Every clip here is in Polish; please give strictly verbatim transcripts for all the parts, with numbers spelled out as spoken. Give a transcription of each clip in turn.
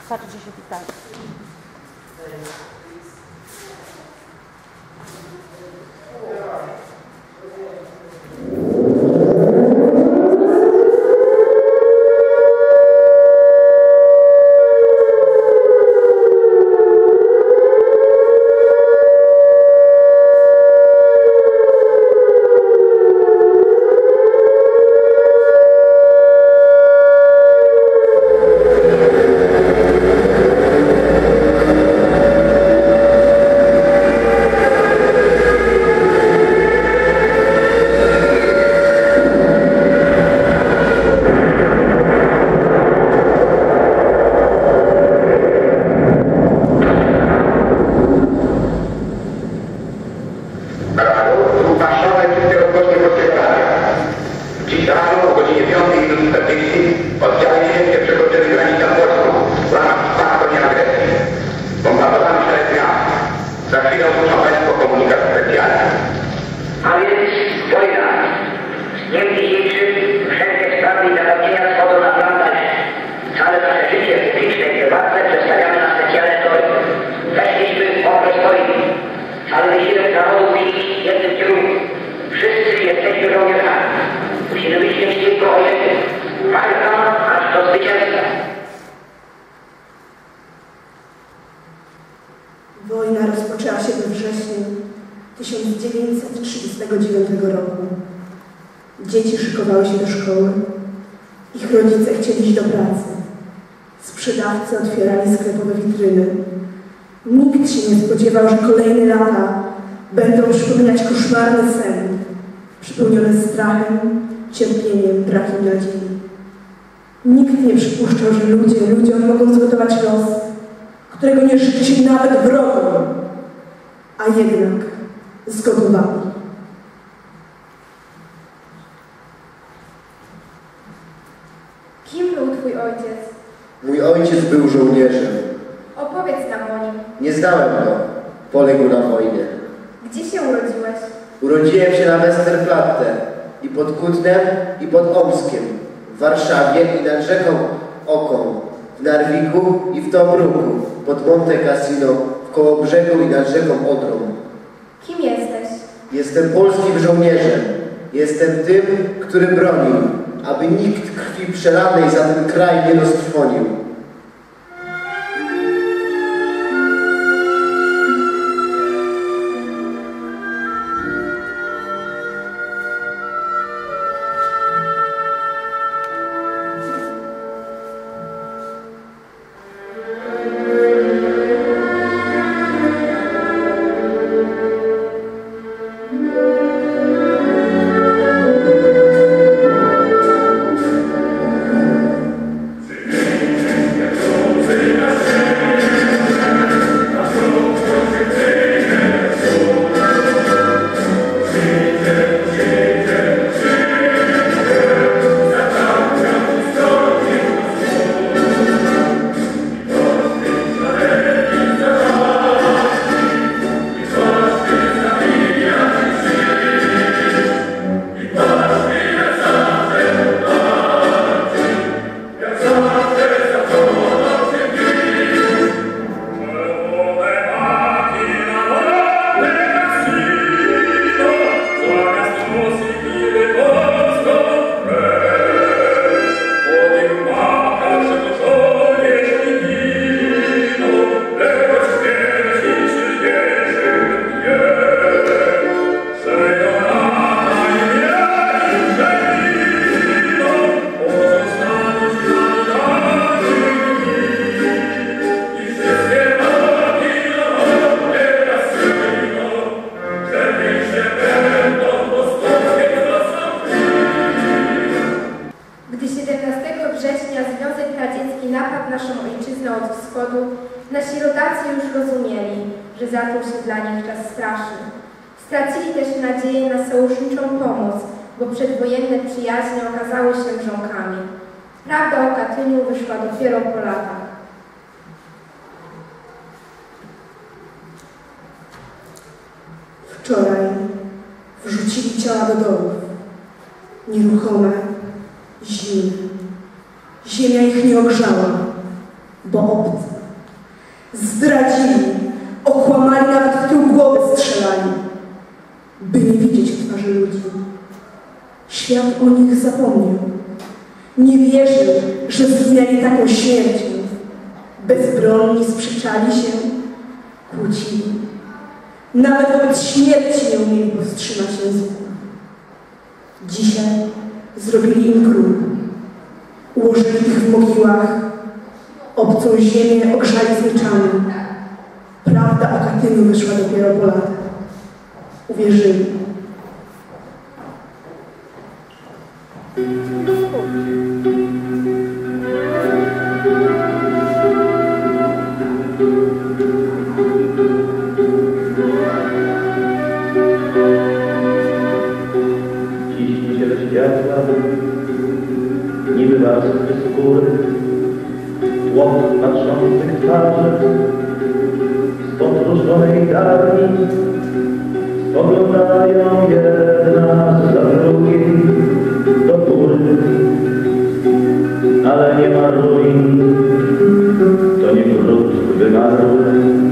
Starczy się pytać. Wojna rozpoczęła się we wrześniu tysiąc dziewięćset trzydziestego dziewiątego roku. Dzieci szykowały się do szkoły. Ich rodzice chcieli iść do pracy. Sprzedawcy otwierali sklepowe witryny. Nikt się nie spodziewał, że kolejne lata będą przypominać koszmarny sen, przypełniony strachem, cierpieniem, brakiem nadziei. Nikt nie przypuszczał, że ludzie ludziom mogą zgotować los, którego nie życzy się nawet wrogom, a jednak zgotowali. Kim był twój ojciec? Mój ojciec był żołnierzem. Opowiedz nam o nim. Nie znałem go. Poległ na wojnie. Gdzie się urodziłeś? Urodziłem się na Westerplatte i pod Kutnem, i pod Omskiem, w Warszawie i nad rzeką Oką, w Narwiku i w Tobruku, pod Monte Cassino, w Kołobrzegu i nad rzeką Odrą. Kim jesteś? Jestem polskim żołnierzem. Jestem tym, który bronił, aby nikt krwi przelanej za ten kraj nie roztrwonił. Nasi rodacy już rozumieli, że zaczął się dla nich czas straszny. Stracili też nadzieję na sojuszniczą pomoc, bo przedwojenne przyjaźnie okazały się mrzonkami. Prawda o Katyniu wyszła dopiero po latach. Wczoraj wrzucili ciała do dołów. Nieruchome, zimne. Ziemia ich nie ogrzała. bo obcy. Zdradzili, okłamali, nawet w tył głowy strzelali, by nie widzieć twarzy ludzi. Świat o nich zapomniał. Nie wierzył, że zginęli taką śmiercią. Bezbronni sprzeczali się, kłócili. Nawet wobec śmierci nie umieli powstrzymać języka. Dzisiaj zrobili im grób. Ułożyli ich w mogiłach. Obcą ziemię ogrzali zwyczajnie. Prawda o Katyniu wyszła dopiero po latach. Uwierzyli. Ciśnie się do światła, niby warstwy skóry, tłok patrzących twarzy, spod różowej dawni spoglądają jedna za drugiej do góry, ale nie ma ruin, to nie gród wymarły.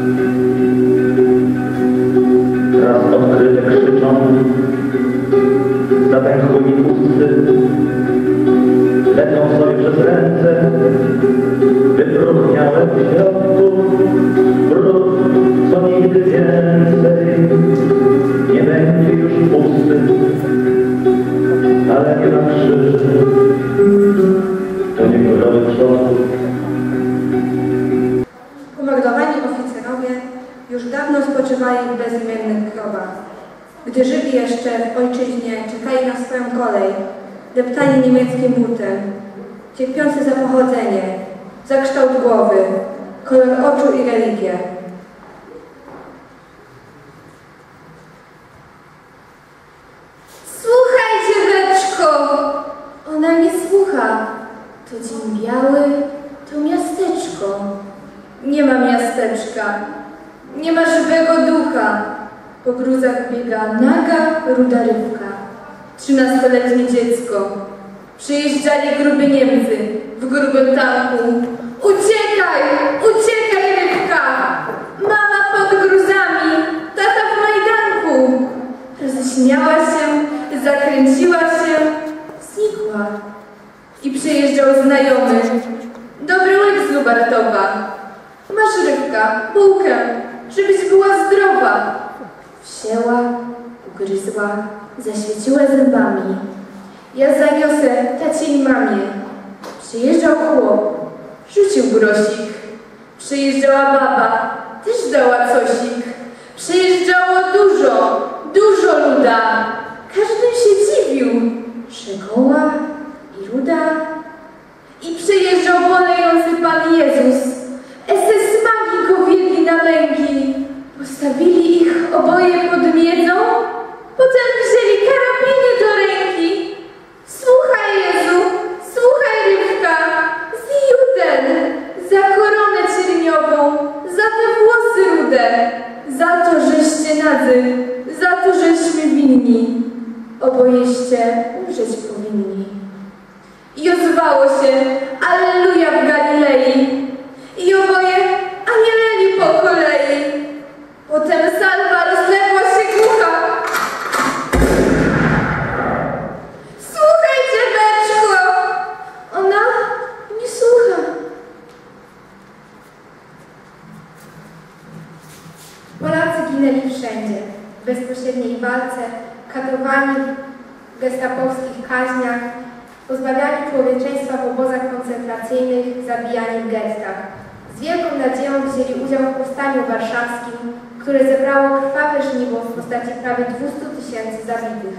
Raz odkryte krzyczą, zatęchłymi pusty, lecą sobie przez ręce, wypróchniałe w środku, brud, co nigdy więcej nie będzie już pusty, ale nie ma krzyży, to nie górowy człowiek. Pomordowani oficerowie już dawno spoczywali w bezimiennych grobach. Gdy żyli jeszcze w ojczyźnie, czekali na swoją kolej, deptani niemieckim butem, cierpiący za pochodzenie, za kształt głowy, kolor oczu i religię. Słuchaj, dzieweczko! Ona nie słucha. To dzień biały, to miasteczko. Nie ma miasteczka, nie ma żywego ducha. Po gruzach biega naga, ruda rybka. Trzynastoletnie dziecko. Przyjeżdżali gruby Niemcy w grubym tanku. Uciekaj! Uciekaj, rybka! Mama pod gruzami, tata w majdanku. Roześmiała się, zakręciła się, znikła. I przyjeżdżał znajomy. Dobry łyk z Lubartowa. Masz, rybka, bułkę, żebyś była zdrowa. Wzięła, ugryzła, zaświeciła zębami. Ja zaniosę tacie i mamie. Przyjeżdżał chłop, rzucił grosik. Przyjeżdżała baba, też dała cosik. Przyjeżdżało dużo, dużo luda. Każdy się dziwił. Przegoła i ruda. I przyjeżdżał bolejący Pan Jezus. Eses magii go wiedli na męki. Postawili ich oboje pod miedzą, potem wzięli karabiny do ręki. Słuchaj, Jezu, słuchaj, rybka, zij ten, za koronę cierniową, za te włosy rude, za to, żeście nadzy, za to, żeśmy winni. Obojeście umrzeć powinni. I odzywało się Alleluja w Galilei. I oboje anieleli po kolei. Potem salwa rozległa się głucha. Słuchaj, dzieweczko! Ona nie słucha. Polacy ginęli wszędzie. W bezpośredniej walce, katowani w gestapowskich kaźniach, pozbawiani człowieczeństwa w obozach koncentracyjnych, zabijani w gettach. Z wielką nadzieją wzięli udział w powstaniu warszawskim, które zebrało krwawe żniwo w postaci prawie dwustu tysięcy zabitych.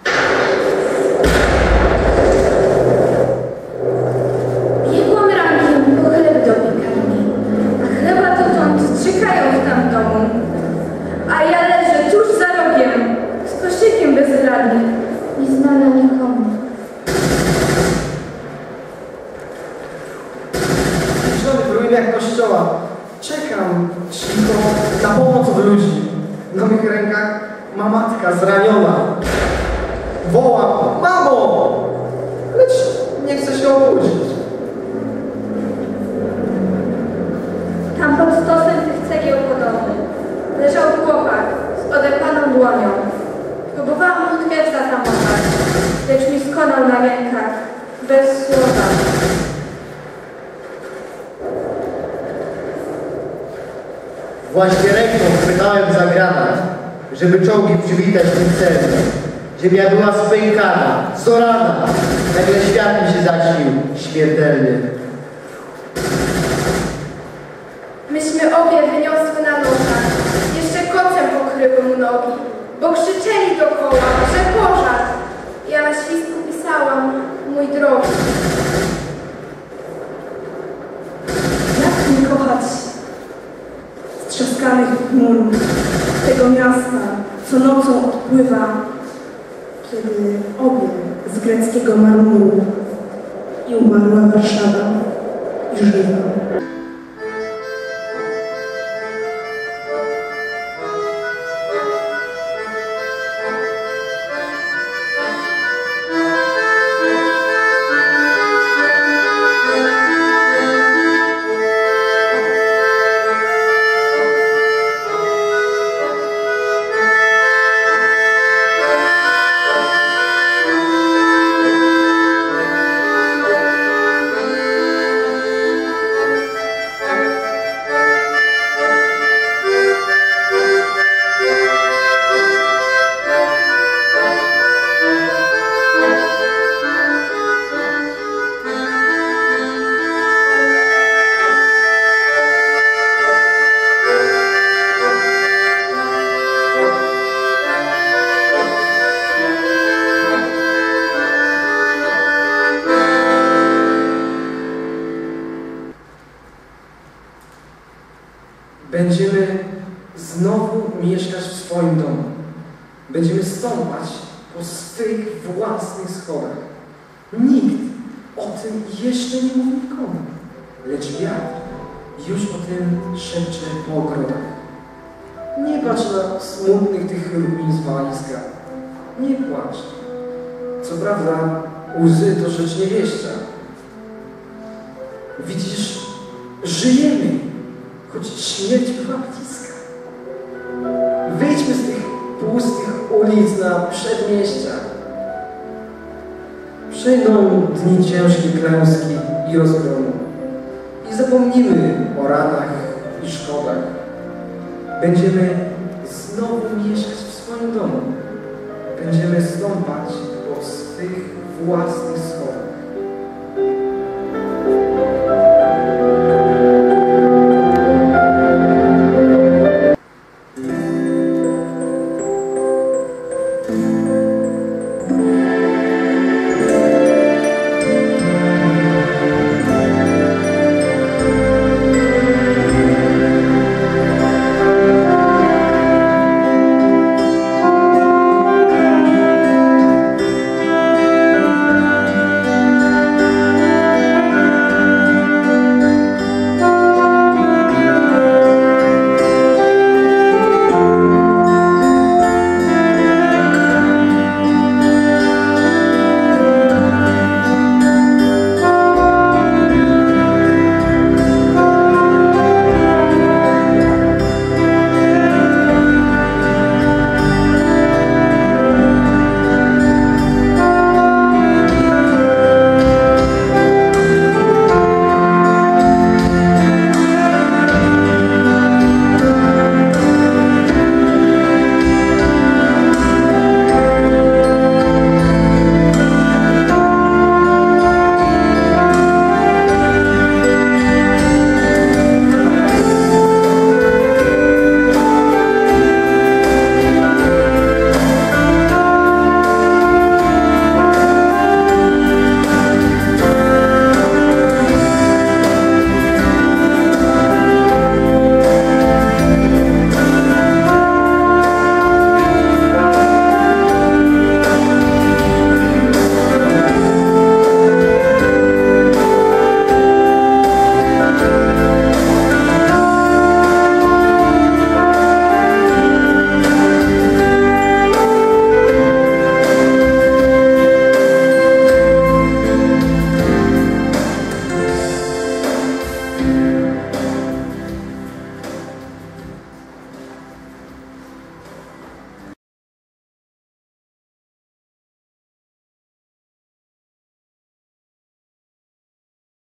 Biegłam rankiem po chleb do piekarni, a chleba dotąd czekają w tam domu. A ja leżę tuż za rogiem, z koszykiem bezradny, nieznana nikomu. W ruinach kościoła. Czekam cicho na pomoc od ludzi. Na mych rękach ma matka zraniona. Wołam, mamo! Lecz nie chce się obudzić. pod stosem tych cegieł podobny leżał chłopak z oderwaną dłonią. Próbowałam łódkę zatamować, lecz mi skonał na rękach, bez słowa. Właśnie ręką chwytałem za granat, żeby czołgi przywitać tym celem. Ziemia była spękana, zorana. Nagle świat mi się zaśnił śmiertelnie. Myśmy obie wyniosły na nogach, jeszcze kocem pokryły mu nogi, bo krzyczeli dokoła, że pożar. Ja na świstku pisałam, mój drogi. Jak nie kochać strzaskanych chmur tego miasta, co nocą odpływa, kiedy obie z greckiego marmuru i umarła Warszawa i żywa. Będziemy znowu mieszkać w swoim domu. Będziemy stąpać po swych własnych schodach. Nikt o tym jeszcze nie mówi nikomu, lecz wiatr już o tym szepcze po ogrodach. Nie patrz na smutnych tych ruin z walizka. Nie płacz. Co prawda łzy to rzecz niewieścia. Widzisz, żyjemy, choć śmierć była bliska. Wyjdźmy z tych pustych ulic na przedmieścia. Przyjdą dni ciężkiej klęski i rozgromu i zapomnimy o ranach i szkodach. Będziemy znowu mieszkać w swoim domu. Będziemy stąpać po swych własnych